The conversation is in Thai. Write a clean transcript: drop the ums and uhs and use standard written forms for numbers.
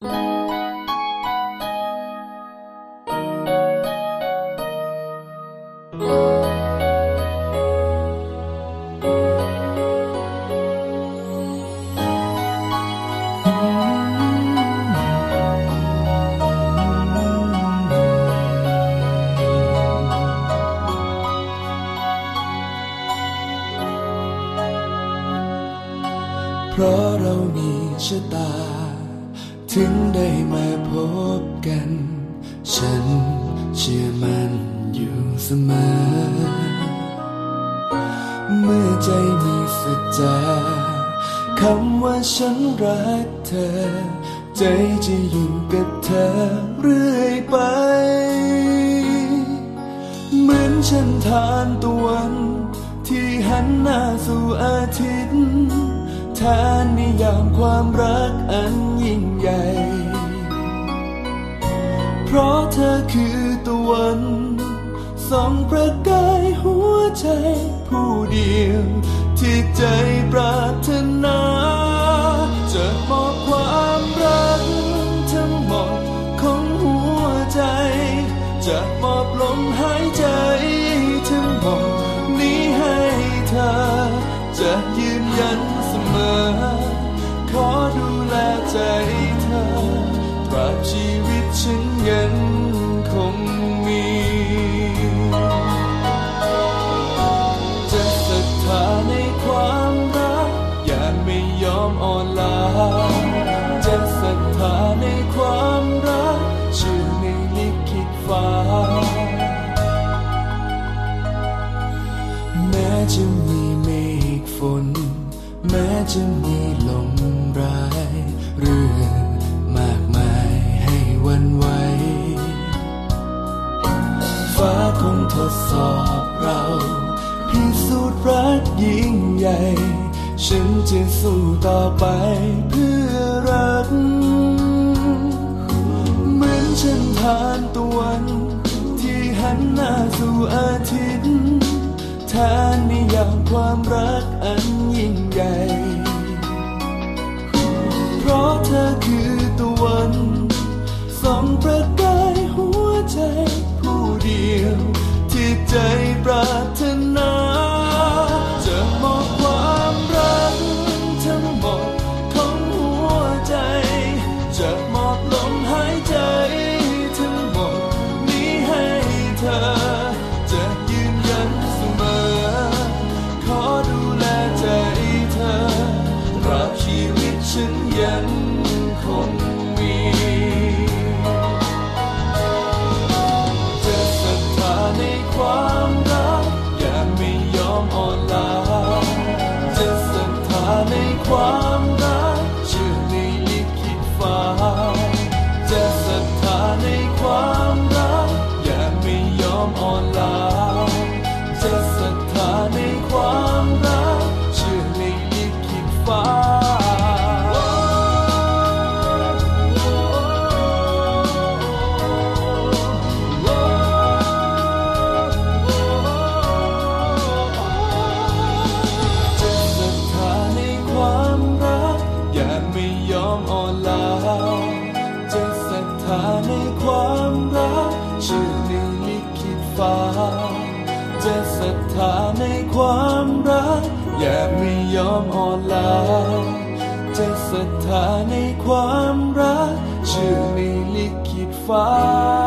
เพราะเรามีชะตาถึงได้มาพบกันฉันเชื่อมั่นอยู่เสมอเมื่อใจมีสัจจาคำว่าฉันรักเธอใจจะอยู่กับเธอเรื่อยไปเหมือนฉันทานตะวันที่หันหน้าสู่อาทิตย์แทนนิยามความรักอันยิ่งใหญ่เพราะเธอคือตะวันส่องประกายหัวใจผู้เดียวที่ใจปรารถนาจะมอบความรักทั้งหมดของหัวใจจะมอบลมหายใจทั้งหมดนี้ให้เธอจะยืนยันเสมอขอดูแลใจเธอตราบชีวิตฉันยังคงมีจะศรัทธาในความรักอย่างไม่ยอมอ่อนล้าจะศรัทธาในความรักเชื่อในลิขิตฟ้าแม้จะมีเมฆฝนแม้จะมีลมร้ายเรื่องมากมายให้หวั่นไหวฟ้าคงทดสอบเราพิสูจน์รักยิ่งใหญ่ฉันจะสู้ต่อไปเพื่อรักเหมือนฉันทานตะวันที่หันหน้าสู่อาทิตย์แทนนิยามความรักอันยิ่งใหญ่เพราะเธอคือตะวันส่องประกายหัวใจผู้เดียวที่ใจปรารถนาจะมอบความรักทั้งหมดของหัวใจจะมอบลมหายใจทั้งหมดนี้ให้เธอจะยืนยันเสมอขอดูแลใจเธอตราบชีวิตฉันยังคงมีจะศรัทธาในความรักอย่างไม่ยอมอ่อนล้าจะศรัทธาในความรักเชื่อในลิขิตฟ้าจะศรัทธาในความรักอย่างไม่ยอมอ่อนล้าจะศรัทธาในความรักเชื่อในลิขิตฟ้าจะศรัทธาในความรักเชื่อในลิขิตฟ้าจะศรัทธาในความรักอย่าไม่ยอมอ่อนล้าจะศรัทธาในความรักเชื่อในลิขิตฟ้า